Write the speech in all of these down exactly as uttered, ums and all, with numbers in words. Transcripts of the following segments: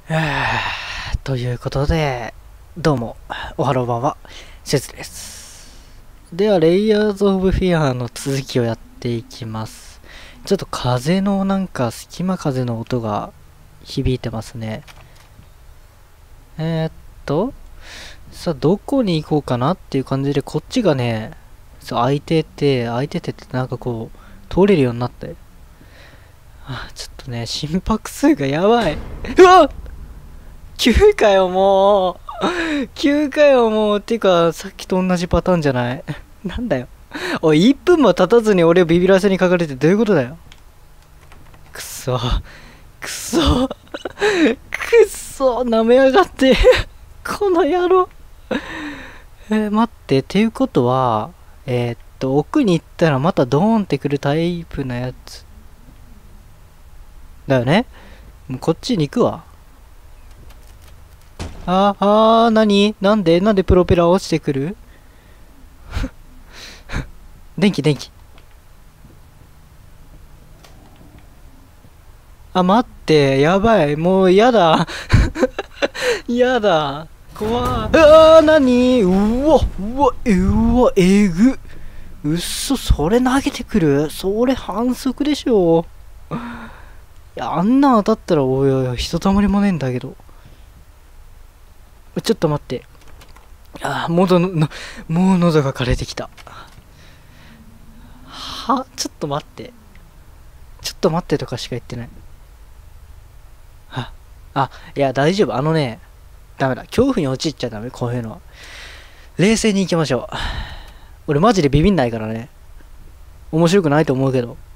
はぁということで、どうも、おはろばんは、シェズです。では、レイヤーズ・オブ・フィアの続きをやっていきます。ちょっと風のなんか、隙間風の音が響いてますね。えー、っと、さあ、どこに行こうかなっていう感じで、こっちがね、そう、開いてて、開いててってなんかこう、通れるようになって。あ、ちょっとね、心拍数がやばい。うわっ！ きゅう かよ、もう。きゅうかよ、もう。てか、さっきと同じパターンじゃない。なんだよ。おい、いっぷんも経たずに俺をビビらせにかかれてどういうことだよ。くそ。くそ。くっそ。舐めやがって。この野郎。えー、待って。っていうことは、えー、っと、奥に行ったらまたドーンってくるタイプのやつ。だよね。もうこっちに行くわ。あー、あー、なになんでなんでプロペラ落ちてくる？電気、電気。あ、待って、やばい。もう嫌だ。嫌だ。怖い。うわー、なにうわ、うわ、うわ、えぐ。うっそ、それ投げてくる？それ反則でしょ。いや、あんな当たったら、おいおい、ひとたまりもねえんだけど。ちょっと待って。あー、もうの、の、もう喉が枯れてきた。は？ちょっと待って。ちょっと待ってとかしか言ってない。あ、あ、いや、大丈夫。あのね、ダメだ。恐怖に陥っちゃダメ。こういうのは。冷静に行きましょう。俺マジでビビんないからね。面白くないと思うけど。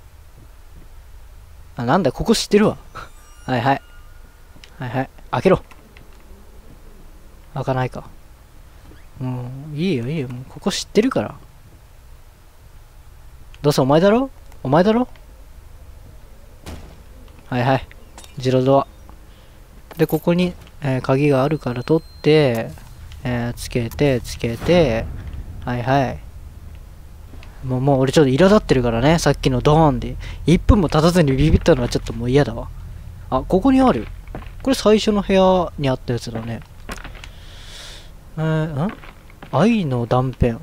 あ、なんだ、ここ知ってるわ。はいはい。はいはい。開けろ。開かないか。もう、いいよいいよ。もうここ知ってるから。どうせお前だろ？お前だろ？はいはい。自動ドア。で、ここに、えー鍵があるから取って、えーつけて、つけて、はいはい。もう、もう俺ちょっと苛立ってるからね。さっきのドーンで。いっぷんも経たずにビビったのはちょっともう嫌だわ。あ、ここにある。これ最初の部屋にあったやつだね。えー、ん愛の断片。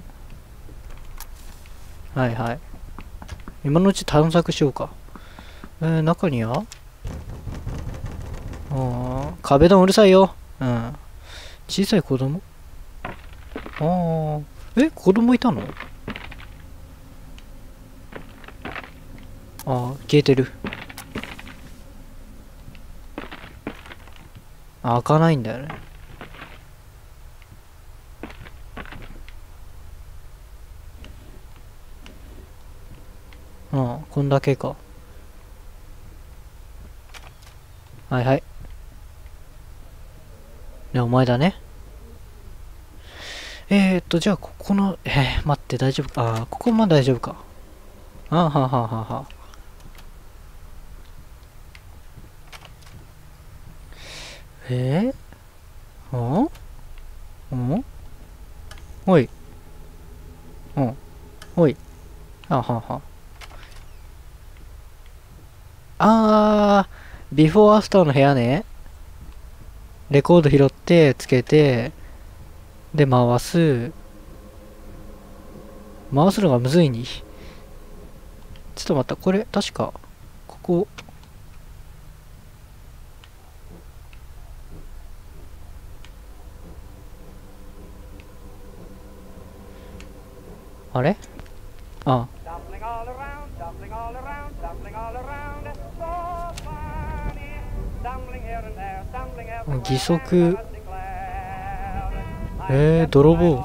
はいはい。今のうち探索しようか。えー、中にはあー、壁ドンうるさいよ。うん。小さい子供ああ。え、子供いたの？ああ、消えてる。あ、開かないんだよね。うん、こんだけか。はいはい。ね、お前だね。えーっと、じゃあ、ここの、えー、待って、大丈夫か。あー、ここまで大丈夫か。あーははははは。えー、んんおい。うん。おい。あはは。あー、ビフォーアフターの部屋ね。レコード拾って、つけて、で、回す。回すのがむずいに。ちょっと待った。これ、確か、ここ、あれあ、義足、えー、泥棒。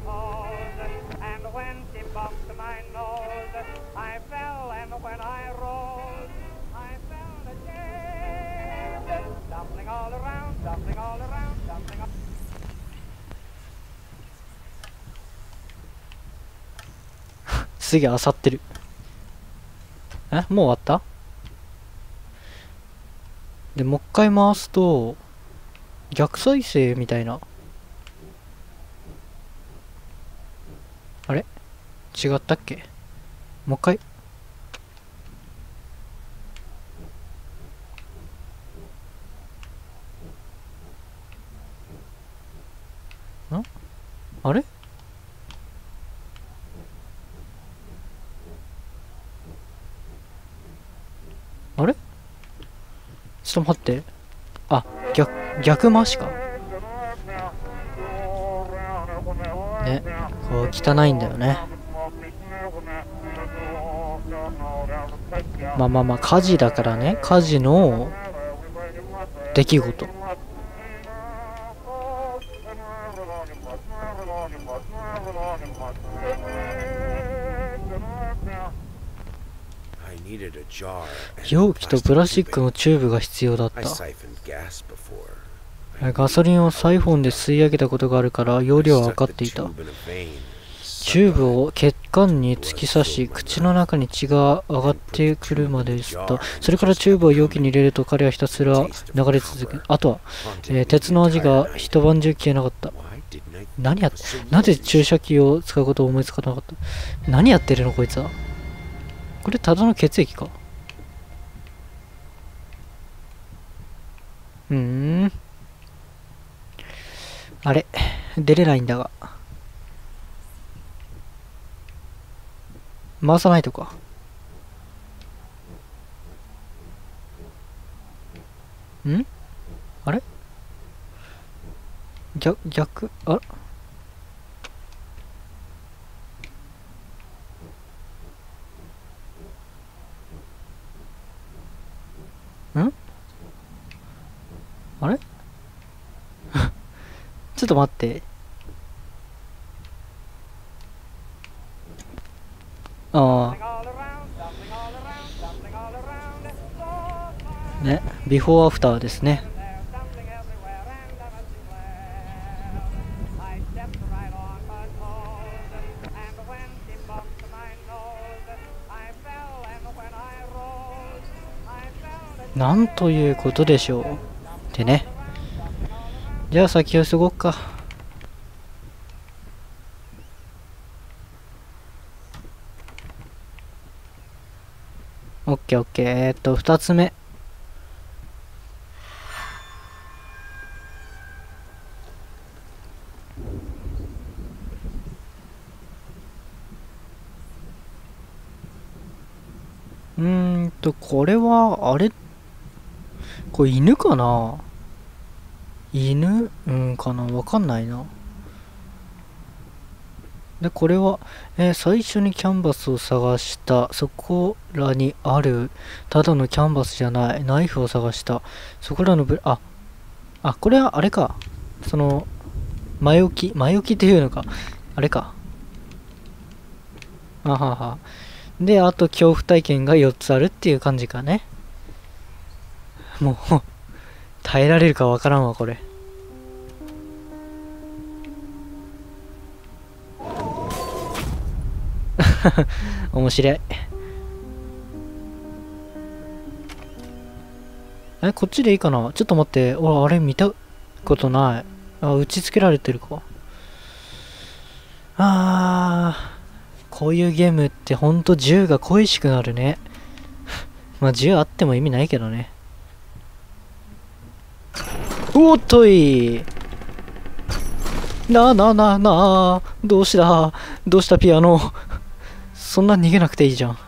すげえ漁ってる。えもう終わった？で、もう一回回すと、逆再生みたいな。あれ違ったっけ？もう一回。 あれあれちょっと待って。あ、逆、逆回しか。ね、こう汚いんだよね。まあまあまあ、火事だからね。火事の出来事。容器とプラスチックのチューブが必要だった。ガソリンをサイフォンで吸い上げたことがあるから容量は分かっていた。チューブを血管に突き刺し、口の中に血が上がってくるまで吸った。それからチューブを容器に入れると彼はひたすら流れ続け、あとは、えー、鉄の味が一晩中消えなかった。何やって、なぜ注射器を使うことを思いつかなかった。何やってるのこいつは。これただの血液か。うーん。あれ、出れないんだが。回さないとか。んあれ逆、逆、あんあれちょっと待って。ああ。ね、ビフォーアフターですね。なんということでしょう。ってね。じゃあ先を過ごくか。オッケーオッケー。えー、っと、二つ目。うーんと、これは、あれこれ犬かな犬うんかなわかんないな。で、これは、えー最初にキャンバスを探した。そこらにある。ただのキャンバスじゃない。ナイフを探した。そこらのブ、あ、あ、これはあれか。その、前置き、前置きっていうのか。あれか。あはは。で、あと恐怖体験がよっつあるっていう感じかね。もう、耐えられるかわからんわ、これ。面白い。え、こっちでいいかなちょっと待って。俺、あれ見たことない。あ、打ち付けられてるか。あー、こういうゲームってほんと銃が恋しくなるね。まあ銃あっても意味ないけどね。おっといなあなあなあなあどうしたどうしたピアノそんな逃げなくていいじゃん。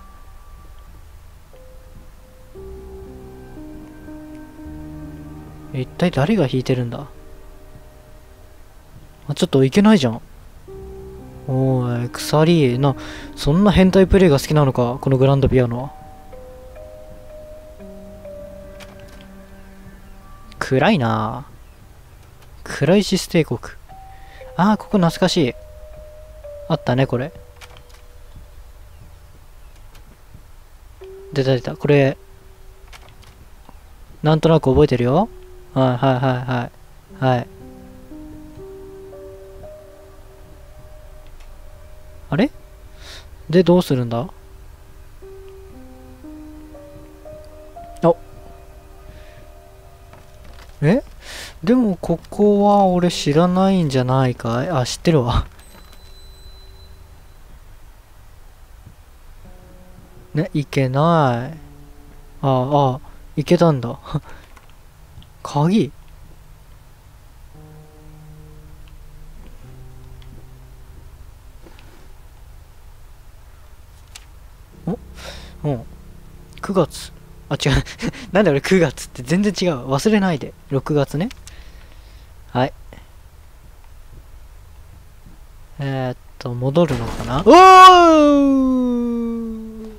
一体誰が弾いてるんだ。あ、ちょっといけないじゃん。おーい、鎖な、そんな変態プレイが好きなのか、このグランドピアノは。暗いなぁ。クライシス帝国。ああ、ここ懐かしい。あったね、これ。出た出た。これ、なんとなく覚えてるよ。はいはいはいはい。はい。あれで、どうするんだ。あ、えでも、ここは俺知らないんじゃないかい。あ、知ってるわ。ね、いけない。ああ、いけたんだ。鍵うん。くがつ。あ、違う。なんで俺くがつって全然違う。忘れないで。ろくがつね。はい。えー、っと、戻るのかな。おー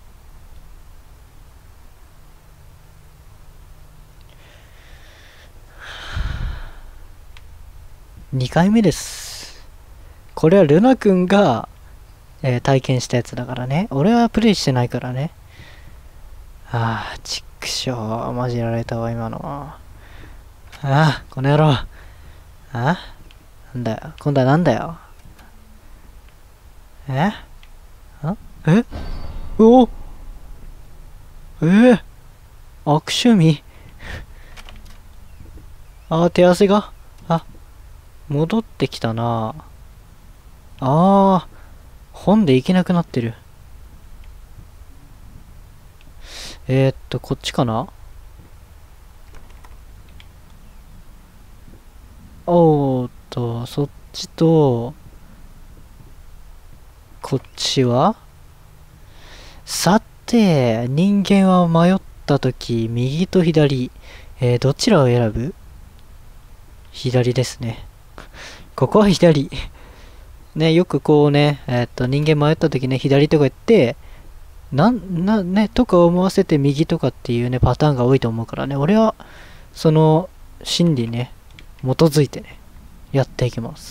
にかいめです。これはルナ君が、えー体験したやつだからね。俺はプレイしてないからね。ああ、ちっくしょう。マジやられたわ、今のは。ああ、この野郎。ああなんだよ。今度はなんだよ。えあえおえー、悪趣味ああ、手汗が。あ、戻ってきたな。ああ、本で行けなくなってる。えー、っと、こっちかな。おーっと、そっちと、こっちはさて、人間は迷ったとき、右と左、えー、どちらを選ぶ？左ですね。ここは左。ね、よくこうね、えーっと、人間迷ったときね、左とか言って、なん、な、ね、とか思わせて右とかっていうね、パターンが多いと思うからね、俺は、その、心理ね、基づいてね、やっていきます。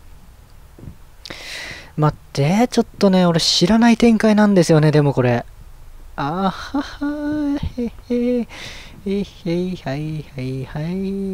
待って、ちょっとね、俺知らない展開なんですよね、でもこれ。あはは、へへ、へへ、はいはいはい。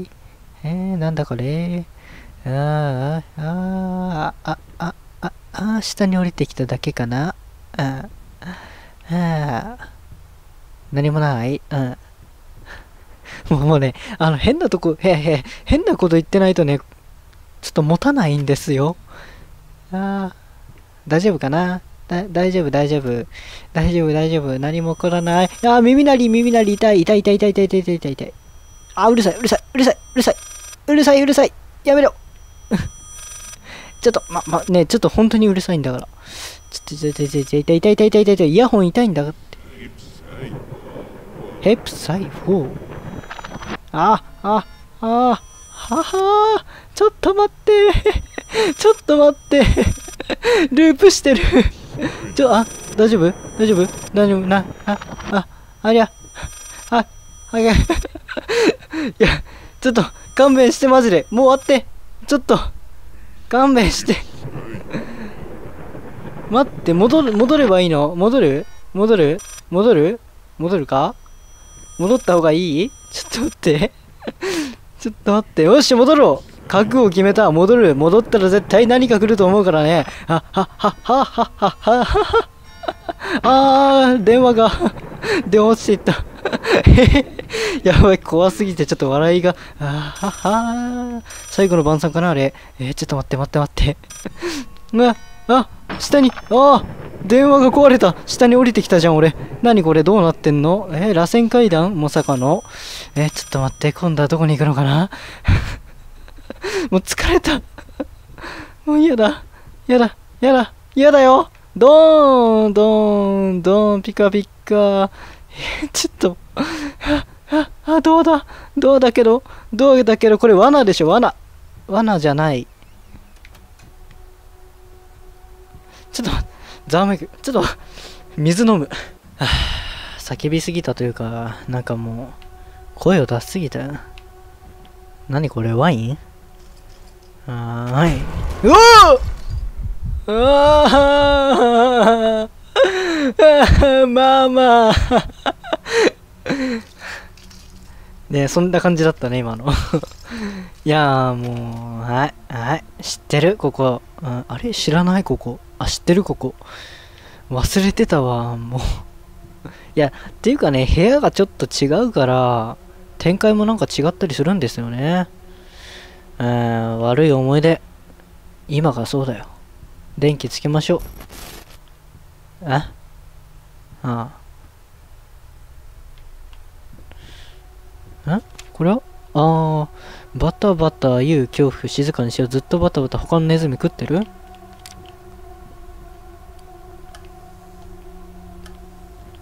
えー、なんだこれ。ああ、ああ、あ、あ、あ、あ、下に降りてきただけかな。ああ、何もない。うん。もうもうね、あの、変なとこ、へへ、変なこと言ってないとね、ちょっと持たないんですよ。ああ、大丈夫かな。だ、大丈夫、大丈夫。大丈夫、大丈夫。何も起こらない。ああ、耳鳴り、耳鳴り、痛い、痛い、痛い、痛い、痛い、痛い、痛い、痛い、痛い。あー、うるさい、うるさい、うるさい、うるさい、うるさい、うるさい。やめろ。ちょっと、ま、ま、ね、ちょっと本当にうるさいんだから。ちょっと、痛い、痛い、痛い、痛い、痛い、痛い、痛い、痛い、痛い、イヤホン痛いんだって。ヘプサイフォー。あ、あ、あ、ははー。ちょっと待って。ちょっと待って。ループしてる。ちょ、あ、大丈夫大丈夫大丈夫な、あ、あ、ありゃ、あ、あげ、いや、ちょっと、勘弁してマジで。もう終わって。ちょっと、勘弁して。待って、戻る、戻ればいいの？戻る戻る戻る戻るか？戻った方がいい？ちょっと待って。ちょっと待って。よし、戻ろう。覚悟を決めた。戻る。戻ったら絶対何か来ると思うからね。あ、は、は、は、は、は、は、は。あー、電話が電話落ちていった。やばい、怖すぎてちょっと笑いが。あーははー。最後の晩餐かなあれ。えー、ちょっと待って待って待って。うわ、あ、下に、あー、電話が壊れた。下に降りてきたじゃん、俺。何これ、どうなってんの？えー、螺旋階段まさかの。えー、ちょっと待って、今度はどこに行くのかな。もう疲れた。もう嫌だ。嫌だ。嫌だ。嫌だよ。ドーン、ドーン、ドーン、ピカピカ。えー、ちょっと。あ、あ、あ、どうだ。どうだけど、どうだけど、これ罠でしょ、罠。罠じゃない。ちょっと、ざわめく。ちょっと、水飲む。はぁ、叫びすぎたというか、なんかもう、声を出しすぎたよ。何これ、ワイン？はーい。うわーうわーまあまあ。ね、そんな感じだったね、今の。いやーもう、はい、はい、知ってる、ここ。うん、あれ知らない、ここ。あ、知ってる、ここ。忘れてたわ、もう。いや、っていうかね、部屋がちょっと違うから、展開もなんか違ったりするんですよね。うん、悪い思い出。今がそうだよ。電気つけましょう。えああ。んこれはああ、バタバタ言う恐怖、静かにしよう。ずっとバタバタ他のネズミ食ってる？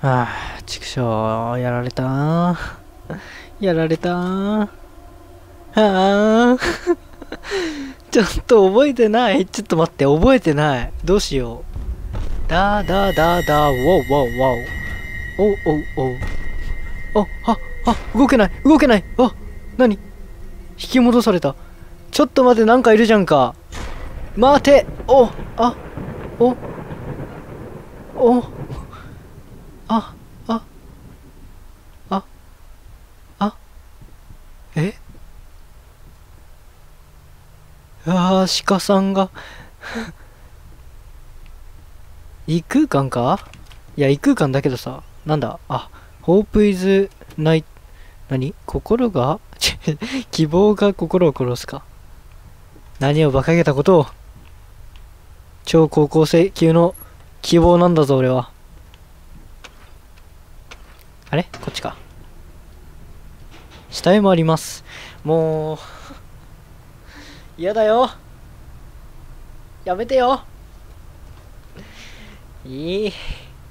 ああ、畜生、やられたー。やられたー。はあ。ちょっと覚えてない。ちょっと待って、覚えてない。どうしよう。だだだだ、ウォウウォウウォウ。おうおうおう。あ、は、あ、動けない、動けない。あ、なに引き戻された。ちょっと待って、なんかいるじゃんか。待て。お、あ、お、お、あ、あ、あ、あ、えあー、鹿さんが異空間か。いや、異空間だけどさ、なんだ、あ、Hope is night、何心が希望が心を殺すか。何を馬鹿げたことを。超高校生級の希望なんだぞ、俺は。あれこっちか。下絵もあります。もう、嫌だよ。やめてよ。いい。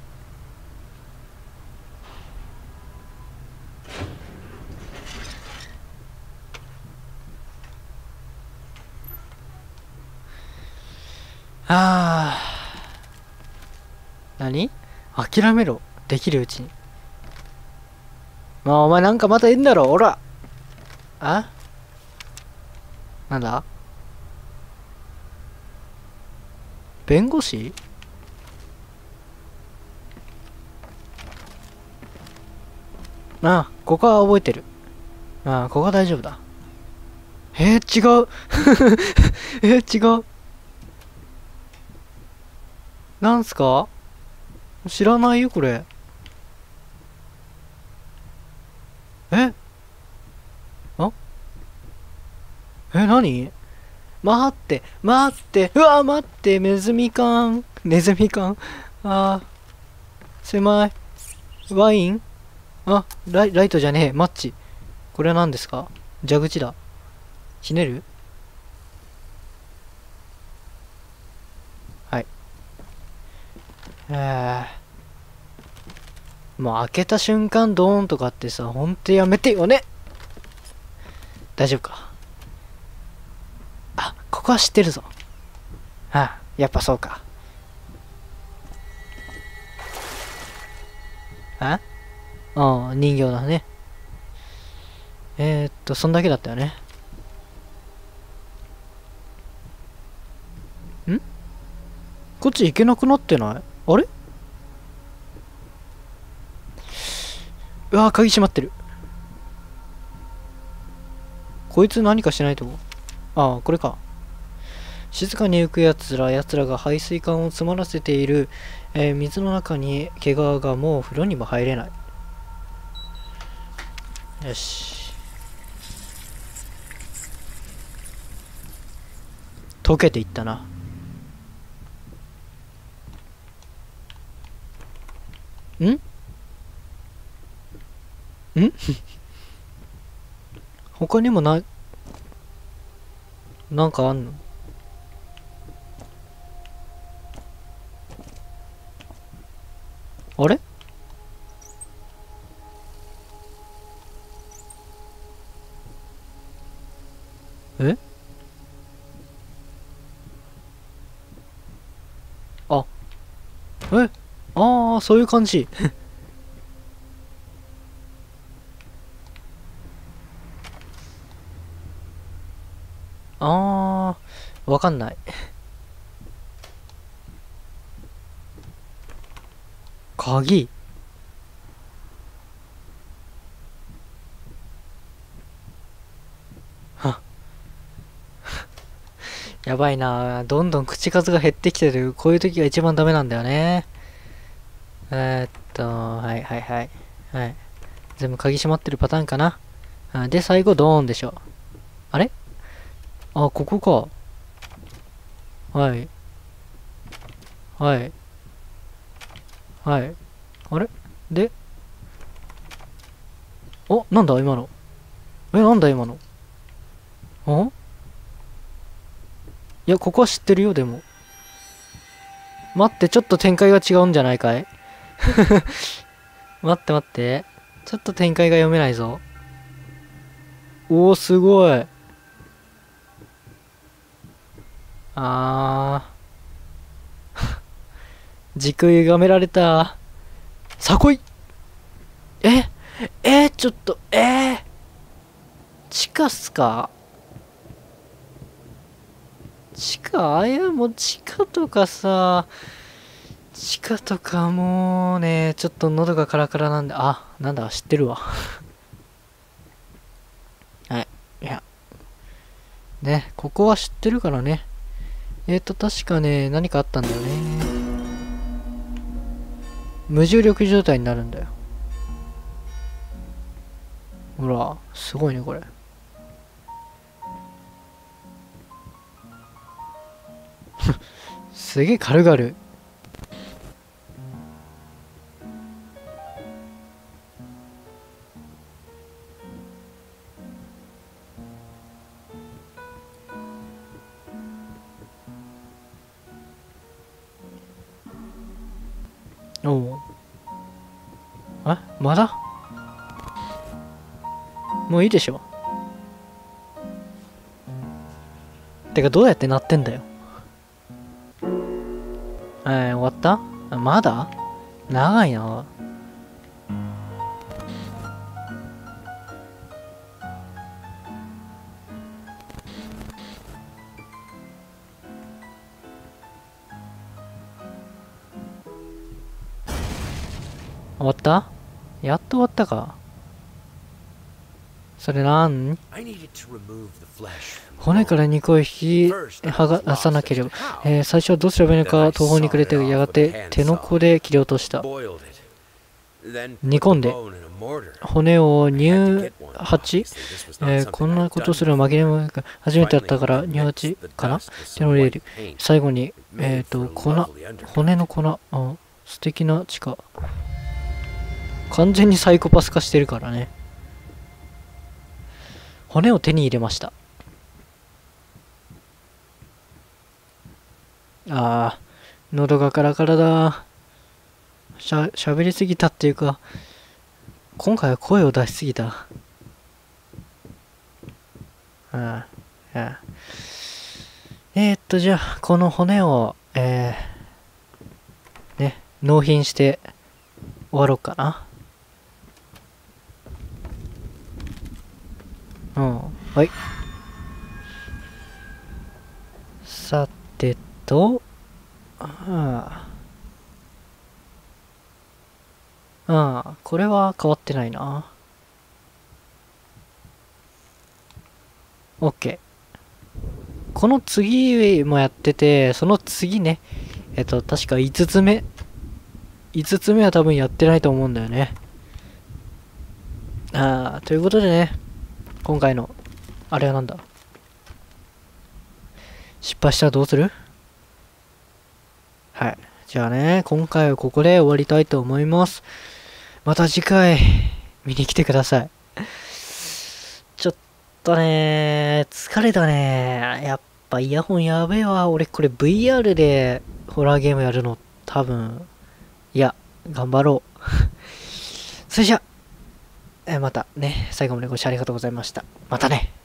ああ。何諦めろ。できるうちに。まあ、お前なんかまたいんだろ、おら。あなんだ弁護士。ああ、ここは覚えてる。ああ、ここは大丈夫だ。えー、違う。えー、違う。なんすか知らないよ、これ。えあえ、何待って、待って、うわ、待って、ネズミ缶。ネズミ缶。あー、狭い。ワインあ、ライ、ライトじゃねえ、マッチ。これは何ですか蛇口だ。ひねるはい。えー、もう開けた瞬間ドーンとかってさ、ほんとやめてよね。大丈夫か。あ、ここは知ってるぞ。ああ、やっぱそうか。あああ、人形だね。えー、っと、そんだけだったよね。んこっち行けなくなってないあれうわー、鍵閉まってる。こいつ何かしないと。ああ、これか。静かに行くやつら、やつらが排水管を詰まらせている、えー、水の中に毛皮がもう風呂にも入れない。よし。溶けていったな。んん他にもな、なんかあんのあれえあ、えああ、そういう感じ。ああ、わかんない。鍵は、やばいな。どんどん口数が減ってきてる。こういう時が一番ダメなんだよね。えー、っと、はいはいはい。はい。全部鍵閉まってるパターンかな。あで、最後、ドーンでしょ。あれあ、ここか。はい。はい。はい。あれで、お、なんだ今の。え、なんだ今の。んいや、ここは知ってるよ、でも。待って、ちょっと展開が違うんじゃないかい待って待って。ちょっと展開が読めないぞ。おお、すごい。あー。軸歪められた。さこい。ええー、ちょっと、えー、地下っすか？地下、あいや、もう地下とかさ、地下とかもうね、ちょっと喉がカラカラなんで、あ、なんだ、知ってるわ。はい。いや。ね、ここは知ってるからね。えーと、確かね、何かあったんだよね。無重力状態になるんだよ。ほら、すごいね、これ。すげえ軽々。おお。あ、まだもういいでしょ。てか、どうやって鳴ってんだよ。えー、終わった？まだ長いな。終わった？やっと終わったか。それなん？骨から肉を引き剥がさなければ、えー、最初はどうすればいいのか途方に暮れて、やがて手の甲で切り落とした。煮込んで骨を乳八、えー、こんなことするのは紛れもなく初めてだったから乳八かな。手のレール、最後にえっ、ー、と粉、骨の粉、あ、素敵な地下。完全にサイコパス化してるからね。骨を手に入れました。ああ、喉がカラカラだ。しゃ、喋りすぎたっていうか、今回は声を出しすぎた。ああ、ああ。えー、っと、じゃあ、この骨を、えー、ね、納品して終わろうかな。うん、はい。さてと、ああ、ああ、これは変わってないな。OK。この次もやってて、その次ね、えっと、確かいつつめ。いつつめは多分やってないと思うんだよね。ああ、ということでね、今回の、あれはなんだ？失敗したらどうする？はい。じゃあね、今回はここで終わりたいと思います。また次回、見に来てください。ちょっとね、疲れたね。やっぱイヤホンやべえわ。俺これ ブイアール でホラーゲームやるの多分、いや、頑張ろう。それじゃ、えまたね、最後までご視聴ありがとうございました。またね。